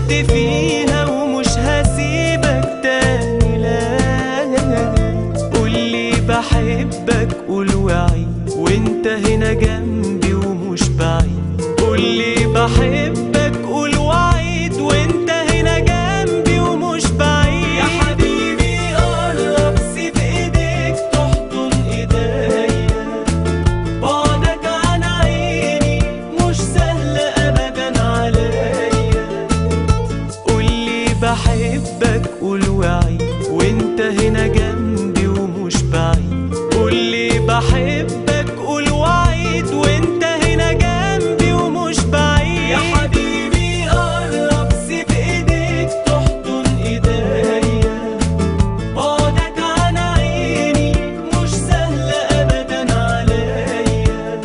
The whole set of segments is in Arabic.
عشت فيها ومش هسيبك تاني، لا قولي بحبك قول وعيد وانت هنا جنبي ومش بعيد. قولي بحبك قول وعيد وانت هنا جنبي ومش بعيد. يا حبيبي قرب سيب ايديك تحضن ايديا، بعدك عن عيني مش سهل ابدا عليا. قولي بحبك قول وعيد وانت هنا جنبي ومش بعيد. قولي بحبك قول وعيد وانت هنا جنبي ومش بعيد. يا حبيبي قرب سيب ايديك تحضن ايديا، بعدك عن عيني مش سهل ابدا عليا.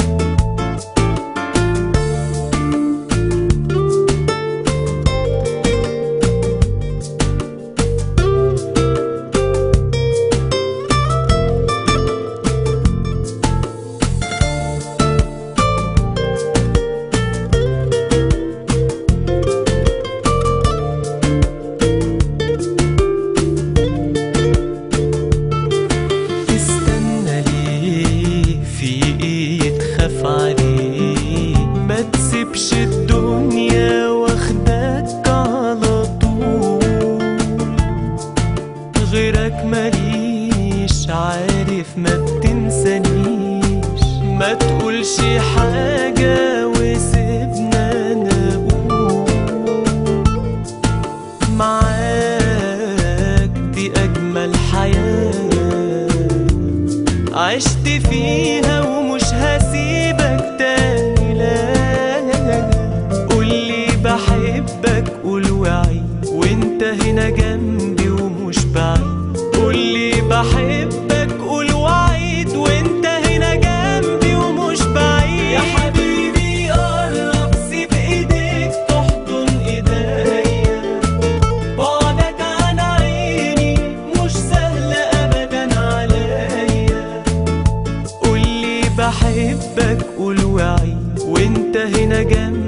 تخاف عليه ما تسيبش الدنيا واخدك على طول، غيرك ماليش عارف ما بتنسانيش. ما تقولش حاجة وسيبنا انا اقول معاك دي اجمل حياة عشت فيها ومش هسيبك تاني، لا قولي بحبك قول وعيد وانت هنا جنبي ومش بعيد. قولي بحبك قول وعيد وانت هنا جنبي ومش بعيد. يا حبيبي قرب سيب ايديك تحضن ايديا، بعدك عن عيني مش سهل ابدا عليا. قولي بحبك قول وعيد وانت هنا جنبي